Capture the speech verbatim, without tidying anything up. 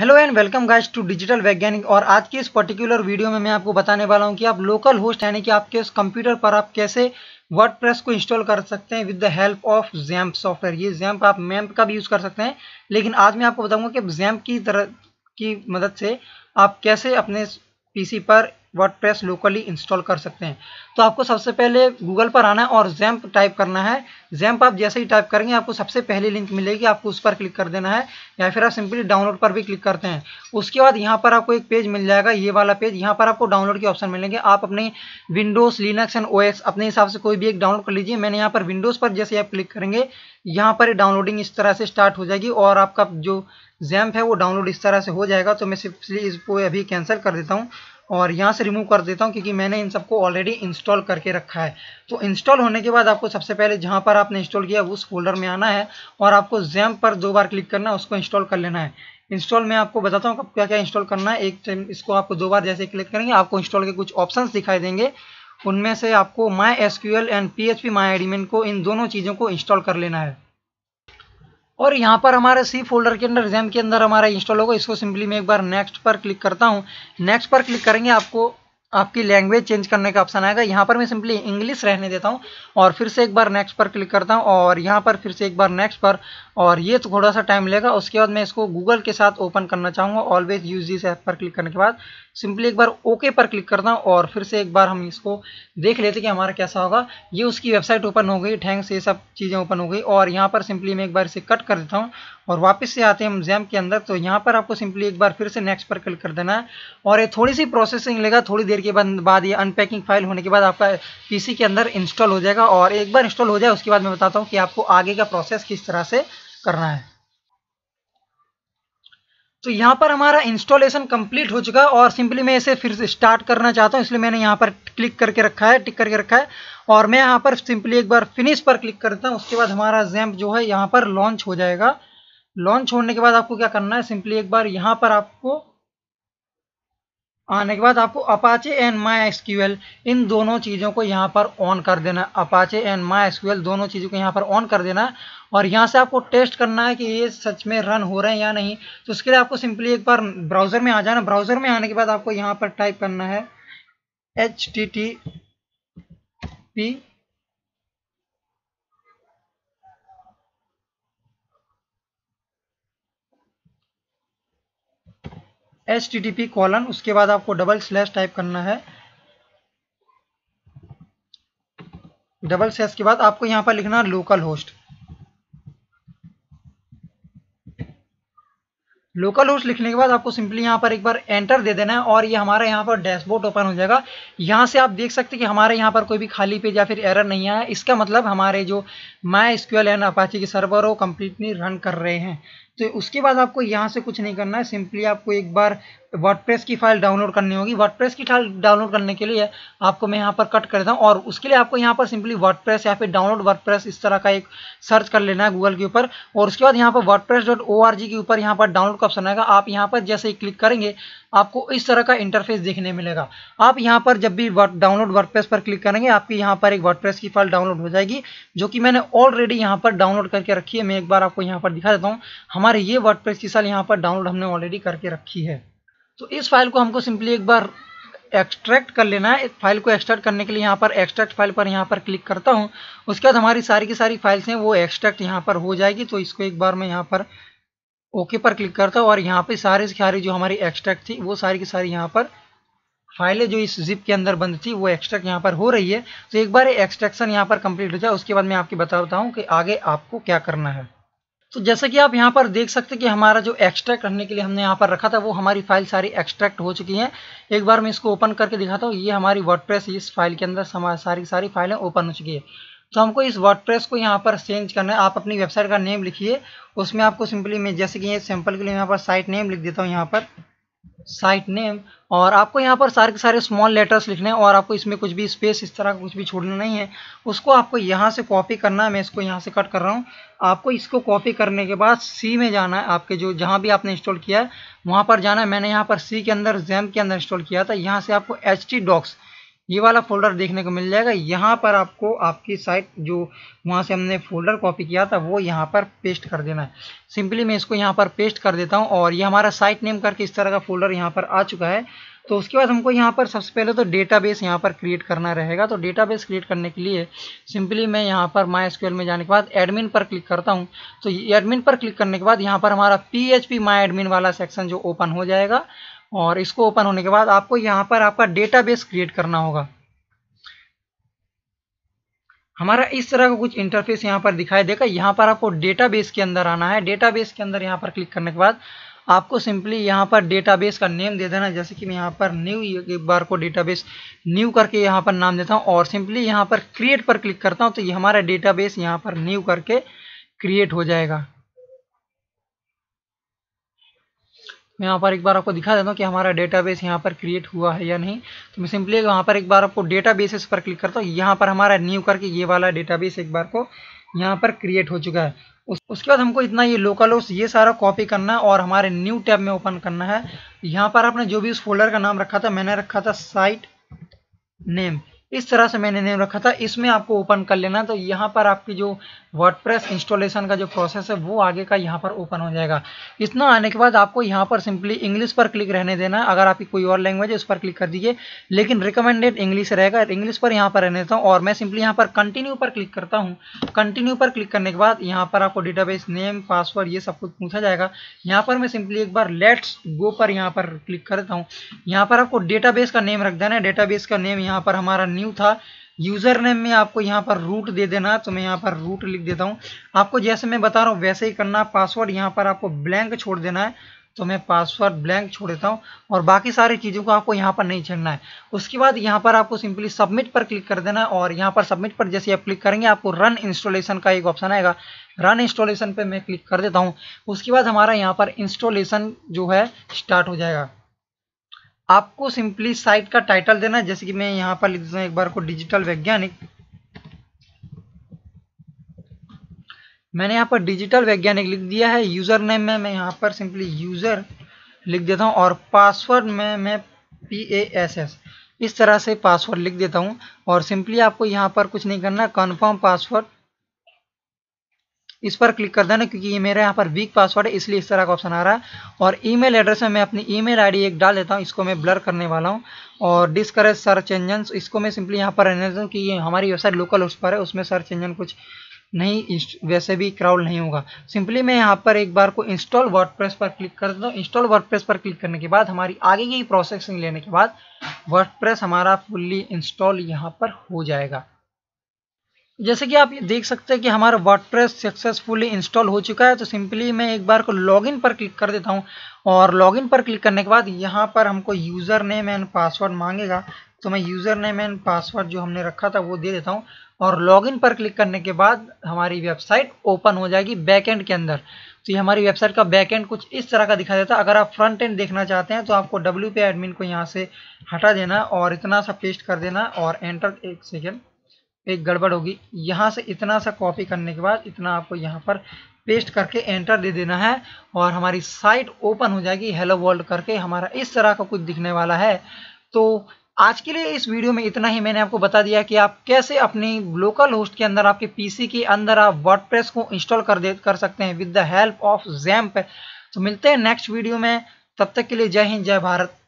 Hello and welcome guys to digital वैज्ञानिक। और आज की इस पर्टिकुलर वीडियो में मैं आपको बताने वाला हूं कि आप लोकल होस्ट यानी कि आपके कंप्यूटर पर आप कैसे वर्डप्रेस को इंस्टॉल कर सकते हैं with the help of XAMPP software. ये ज़ैम्प आप मैम्प का भी यूज़ कर सकते हैं, लेकिन आज मैं आपको बताऊंगा कि ज़ैम्प की तरह की मदद से आप कैसे अपने पीसी पर वर्डप्रेस लोकली इंस्टॉल कर सकते हैं। तो आपको सबसे पहले गूगल पर आना है और ज़ैम्प टाइप करना है। ज़ैम्प आप जैसे ही टाइप करेंगे आपको सबसे पहली लिंक मिलेगी, आपको उस पर क्लिक कर देना है, या फिर आप सिंपली डाउनलोड पर भी क्लिक करते हैं। उसके बाद यहाँ पर आपको एक पेज मिल जाएगा, ये वाला पेज। यहाँ पर आपको डाउनलोड के ऑप्शन मिलेंगे। आप अपने विंडोज़, लिनक्स एंड ओएस अपने हिसाब से कोई भी एक डाउनलोड कर लीजिए। मैंने यहाँ पर विंडोज़ पर जैसे आप क्लिक करेंगे यहाँ पर डाउनलोडिंग इस तरह से स्टार्ट हो जाएगी और आपका जो ज़ैम्प है वो डाउनलोड इस तरह से हो जाएगा। तो मैं सिंपली इसको अभी कैंसिल कर देता हूँ और यहाँ से रिमूव कर देता हूँ, क्योंकि मैंने इन सबको ऑलरेडी इंस्टॉल करके रखा है। तो इंस्टॉल होने के बाद आपको सबसे पहले जहाँ पर आपने इंस्टॉल किया उस फोल्डर में आना है और आपको ज़ैम्प पर दो बार क्लिक करना है, उसको इंस्टॉल कर लेना है। इंस्टॉल में आपको बताता हूँ क्या क्या इंस्टॉल करना है। एक इसको आपको दो बार जैसे क्लिक करेंगे आपको इंस्टॉल के कुछ ऑप्शंस दिखाई देंगे। उनमें से आपको MySQL and phpMyAdmin को, इन दोनों चीज़ों को इंस्टॉल कर लेना है। और यहाँ पर हमारे सी फोल्डर के अंदर ज़ैम्प के अंदर हमारा इंस्टॉल होगा। इसको सिंपली मैं एक बार नेक्स्ट पर क्लिक करता हूँ। नेक्स्ट पर क्लिक करेंगे आपको आपकी लैंग्वेज चेंज करने का ऑप्शन आएगा। यहाँ पर मैं सिंपली इंग्लिश रहने देता हूँ और फिर से एक बार नेक्स्ट पर क्लिक करता हूँ और यहाँ पर फिर से एक बार नेक्स्ट पर, और ये तो थोड़ा सा टाइम लेगा। उसके बाद मैं इसको गूगल के साथ ओपन करना चाहूँगा। ऑलवेज यूज दिस ऐप पर क्लिक करने के बाद सिंपली एक बार ओके पर क्लिक करता हूँ और फिर से एक बार हम इसको देख लेते हैं कि हमारा कैसा होगा। ये उसकी वेबसाइट ओपन हो गई, थैंक्स, ये सब चीज़ें ओपन हो गई। और यहाँ पर सिंपली मैं एक बार इसे कट कर देता हूँ और वापस से आते हैं हम ज़ैम्प के अंदर। तो यहाँ पर आपको सिंपली एक बार फिर से नेक्स्ट पर क्लिक कर देना है और ये थोड़ी सी प्रोसेसिंग लेगा। थोड़ी देर के बाद ये अनपैकिंग फाइल होने के बाद आपका पीसी के अंदर इंस्टॉल हो जाएगा। और एक बार इंस्टॉल हो जाए उसके बाद मैं बताता हूँ कि आपको आगे का प्रोसेस किस तरह से करना है। तो यहाँ पर हमारा इंस्टॉलेशन कंप्लीट हो चुका है और सिंपली मैं इसे फिर से स्टार्ट करना चाहता हूँ, इसलिए मैंने यहाँ पर क्लिक करके रखा है, टिक करके रखा है। और मैं यहाँ पर सिंपली एक बार फिनिश पर क्लिक करता हूँ। उसके बाद हमारा ज़ैम्प जो है यहाँ पर लॉन्च हो जाएगा। लॉन्च होने के बाद आपको क्या करना है, सिंपली एक बार यहाँ पर आपको आने के बाद आपको अपाचे एंड माई एसक्यूएल, इन दोनों चीज़ों को यहाँ पर ऑन कर देना है। अपाचे एंड माई एसक्यूएल दोनों चीज़ों को यहाँ पर ऑन कर देना है और यहाँ से आपको टेस्ट करना है कि ये सच में रन हो रहे हैं या नहीं। तो उसके लिए आपको सिंपली एक बार ब्राउज़र में आ जाना। ब्राउज़र में आने के बाद आपको यहाँ पर टाइप करना है H T T P H T T P colon, उसके बाद आपको डबल स्लैश टाइप करना है। डबल स्लैश के बाद आपको यहाँ पर लिखना लोकल होस्ट। लोकल होस्ट लिखने के बाद आपको सिंपली यहाँ पर एक बार एंटर दे देना है और ये हमारा यहाँ पर डैशबोर्ड ओपन हो जाएगा। यहाँ से आप देख सकते हैं कि हमारे यहाँ पर कोई भी खाली पेज या फिर एरर नहीं आया। इसका मतलब हमारे जो माई एसक्यूएल एंड अपाचे के सर्वर हो कंप्लीटली रन कर रहे हैं। तो उसके बाद आपको यहाँ से कुछ नहीं करना है, सिंपली आपको एक बार वर्डप्रेस की फाइल डाउनलोड करनी होगी। वर्डप्रेस की फाइल डाउनलोड करने के लिए आपको मैं यहाँ पर कट कर देता हूँ और उसके लिए आपको यहाँ पर सिंपली वर्डप्रेस या फिर डाउनलोड वर्डप्रेस इस तरह का एक सर्च कर लेना है गूगल के ऊपर। और उसके बाद यहाँ पर WordPress dot O R G के ऊपर यहाँ पर डाउनलोड का ऑप्शन आएगा। आप यहाँ पर जैसे ही क्लिक करेंगे आपको इस तरह का इंटरफेस देखने मिलेगा। आप यहाँ पर जब भी डाउनलोड वर्डप्रेस पर क्लिक करेंगे आपकी यहाँ पर एक वर्डप्रेस की फाइल डाउनलोड हो जाएगी, जो कि मैंने ऑलरेडी यहाँ पर डाउनलोड करके रखी है। मैं एक बार आपको यहाँ पर दिखा देता हूँ। हमारे ये वर्डप्रेस की फाइल यहाँ पर डाउनलोड हमने ऑलरेडी करके रखी है। तो इस फाइल को हमको सिंपली एक बार एक्सट्रैक्ट कर लेना है। फाइल को एक्सट्रैक्ट करने के लिए यहाँ पर एक्सट्रैक्ट फाइल पर यहाँ पर क्लिक करता हूँ। उसके बाद हमारी सारी की सारी फाइल्स हैं वो एक्सट्रैक्ट यहाँ पर हो जाएगी। तो इसको एक बार मैं यहाँ पर ओके पर क्लिक करता हूँ और यहाँ पे सारे की सारी जो हमारी एक्सट्रैक्ट थी वो सारी की सारी यहाँ पर फाइलें जो इस जिप के अंदर बंद थी वो एक्सट्रैक्ट यहाँ पर हो रही है। तो एक बार एक्सट्रैक्शन यहाँ पर कंप्लीट हो जाए उसके बाद मैं आपको बताता हूँ कि आगे आपको क्या करना है। तो जैसा कि आप यहाँ पर देख सकते हैं कि हमारा जो एक्सट्रैक्ट करने के लिए हमने यहाँ पर रखा था वो हमारी फाइल सारी एक्सट्रैक्ट हो चुकी हैं। एक बार मैं इसको ओपन करके दिखाता हूँ। ये हमारी वर्डप्रेस इस फाइल के अंदर सारी सारी फाइलें ओपन हो चुकी है। तो हमको इस वर्डप्रेस को यहाँ पर चेंज करना है। आप अपनी वेबसाइट का नेम लिखिए, उसमें आपको सिंपली मैं जैसे कि ये सैंपल के लिए यहाँ पर साइट नेम लिख देता हूँ, यहाँ पर साइट नेम। और आपको यहाँ पर सारे के सारे स्मॉल लेटर्स लिखने हैं और आपको इसमें कुछ भी स्पेस इस तरह का कुछ भी छोड़ना नहीं है। उसको आपको यहाँ से कॉपी करना है। मैं इसको यहाँ से कट कर रहा हूँ। आपको इसको कॉपी करने के बाद सी में जाना है, आपके जो जहाँ भी आपने इंस्टॉल किया है वहाँ पर जाना है। मैंने यहाँ पर सी के अंदर ज़ैम्प के अंदर इंस्टॉल किया था। यहाँ से आपको एच टी डॉक्स ये वाला फोल्डर देखने को मिल जाएगा। यहाँ पर आपको आपकी साइट जो वहाँ से हमने फोल्डर कॉपी किया था वो यहाँ पर पेस्ट कर देना है। सिंपली मैं इसको यहाँ पर पेस्ट कर देता हूँ और ये हमारा साइट नेम करके इस तरह का फोल्डर यहाँ पर आ चुका है। तो उसके बाद हमको यहाँ पर सबसे पहले तो डेटाबेस यहाँ पर क्रिएट करना रहेगा। तो डेटाबेस क्रिएट करने के लिए सिंपली मैं यहाँ पर माई एसक्यूएल में जाने के बाद एडमिन पर क्लिक करता हूँ। तो एडमिन पर क्लिक करने के बाद यहाँ पर हमारा पीएचपी माई एडमिन वाला सेक्शन जो ओपन हो जाएगा और इसको ओपन होने के बाद आपको यहाँ पर आपका डेटाबेस क्रिएट करना होगा। हमारा इस तरह का कुछ इंटरफेस यहाँ पर दिखाई देगा। यहाँ पर आपको डेटाबेस के अंदर आना है। डेटाबेस के अंदर यहाँ पर क्लिक करने के बाद आपको सिंपली यहाँ पर डेटाबेस का नेम दे देना है। जैसे कि मैं यहाँ पर न्यू एक बार को डेटाबेस न्यू करके यहाँ पर नाम देता हूँ और सिंपली यहाँ पर क्रिएट पर क्लिक करता हूँ। तो ये हमारा डेटाबेस यहाँ पर न्यू करके क्रिएट हो जाएगा। मैं यहाँ पर एक बार आपको दिखा देता हूँ कि हमारा डेटाबेस यहाँ पर क्रिएट हुआ है या नहीं। तो मैं सिंपली यहाँ पर एक बार आपको डेटाबेसेस पर क्लिक करता हूँ। यहाँ पर हमारा न्यू करके ये वाला डेटाबेस एक बार को यहाँ पर क्रिएट हो चुका है। उस, उसके बाद हमको इतना ये लोकल होस्ट ये सारा कॉपी करना है और हमारे न्यू टैब में ओपन करना है। यहाँ पर आपने जो भी उस फोल्डर का नाम रखा था, मैंने रखा था साइट नेम, इस तरह से मैंने नेम रखा था, इसमें आपको ओपन कर लेना। तो यहाँ पर आपकी जो वर्डप्रेस इंस्टॉलेशन का जो प्रोसेस है वो आगे का यहाँ पर ओपन हो जाएगा। इतना आने के बाद आपको यहाँ पर सिंपली इंग्लिश पर क्लिक रहने देना है। अगर आपकी कोई और लैंग्वेज है उस पर क्लिक कर दीजिए, लेकिन रिकमेंडेड इंग्लिश रहेगा। इंग्लिश पर यहाँ पर रहने देता हूँ और मैं सिंपली यहाँ पर कंटिन्यू पर क्लिक करता हूँ। कंटिन्यू पर क्लिक करने के बाद यहाँ पर आपको डेटाबेस नेम, पासवर्ड ये सब कुछ पूछा जाएगा। यहाँ पर मैं सिंपली एक बार लेट्स गो पर यहाँ पर क्लिक करता हूँ। यहाँ पर आपको डेटाबेस का नेम रख देना है। डेटाबेस का नेम यहाँ पर हमारा न्यू था। यूजर नेम में आपको यहाँ पर रूट दे देना, तो मैं यहाँ पर रूट लिख देता हूँ। आपको जैसे मैं बता रहा हूँ वैसे ही करना। पासवर्ड यहाँ पर आपको ब्लैंक छोड़ देना है, तो मैं पासवर्ड ब्लैंक छोड़ देता हूँ और बाकी सारी चीज़ों को आपको यहाँ पर नहीं छेड़ना है। उसके बाद यहाँ पर आपको सिंपली सबमिट पर क्लिक कर देना है और यहाँ पर सबमिट पर जैसे आप क्लिक करेंगे आपको रन इंस्टॉलेशन का एक ऑप्शन आएगा। रन इंस्टॉलेशन पे मैं क्लिक कर देता हूँ। उसके बाद हमारा यहाँ पर इंस्टॉलेशन जो है स्टार्ट हो जाएगा। आपको सिंपली साइट का टाइटल देना है। जैसे कि मैं यहाँ पर लिख देता हूँ एक बार को डिजिटल वैज्ञानिक। मैंने यहाँ पर डिजिटल वैज्ञानिक लिख दिया है। यूज़र नेम में मैं यहाँ पर सिंपली यूज़र लिख देता हूँ और पासवर्ड में मैं पी ए एस एस इस तरह से पासवर्ड लिख देता हूँ और सिंपली आपको यहाँ पर कुछ नहीं करना, कन्फर्म पासवर्ड इस पर क्लिक कर देना, क्योंकि ये मेरा यहाँ पर वीक पासवर्ड है इसलिए इस तरह का ऑप्शन आ रहा है। और ईमेल एड्रेस में मैं अपनी ईमेल आईडी एक डाल देता हूँ, इसको मैं ब्लर करने वाला हूँ। और डिस्करेज सर्च इंजन, इसको मैं सिंपली यहाँ पर रहने देता हूँ कि ये हमारी वेबसाइट लोकल होस्ट पर है, उसमें सर्च इंजन कुछ नहीं, वैसे भी क्राउड नहीं होगा। सिंपली मैं यहाँ पर एक बार को इंस्टॉल वर्डप्रेस पर क्लिक कर देता हूँ। इंस्टॉल वर्डप्रेस पर क्लिक करने के बाद हमारी आगे की प्रोसेसिंग लेने के बाद वर्डप्रेस हमारा फुल्ली इंस्टॉल यहाँ पर हो जाएगा। जैसे कि आप देख सकते हैं कि हमारा वर्डप्रेस सक्सेसफुली इंस्टॉल हो चुका है। तो सिंपली मैं एक बार को लॉगिन पर क्लिक कर देता हूं और लॉगिन पर क्लिक करने के बाद यहां पर हमको यूज़र नेम एंड पासवर्ड मांगेगा, तो मैं यूज़र नेम एंड पासवर्ड जो हमने रखा था वो दे देता हूं और लॉगिन पर क्लिक करने के बाद हमारी वेबसाइट ओपन हो जाएगी बैकएंड के अंदर। तो ये हमारी वेबसाइट का बैकएंड कुछ इस तरह का दिखाई देता है। अगर आप फ्रंट एंड देखना चाहते हैं तो आपको डब्ल्यू पे एडमिन को यहाँ से हटा देना और इतना सा पेस्ट कर देना और एंटर, एक सेकेंड एक गड़बड़ होगी, यहाँ से इतना सा कॉपी करने के बाद इतना आपको यहाँ पर पेस्ट करके एंटर दे देना है और हमारी साइट ओपन हो जाएगी हेलो वर्ल्ड करके। हमारा इस तरह का कुछ दिखने वाला है। तो आज के लिए इस वीडियो में इतना ही। मैंने आपको बता दिया कि आप कैसे अपनी लोकल होस्ट के अंदर आपके पीसी के अंदर आप वर्डप्रेस को इंस्टॉल कर दे कर सकते हैं with the help of XAMPP. तो मिलते हैं नेक्स्ट वीडियो में, तब तक के लिए जय हिंद जय भारत।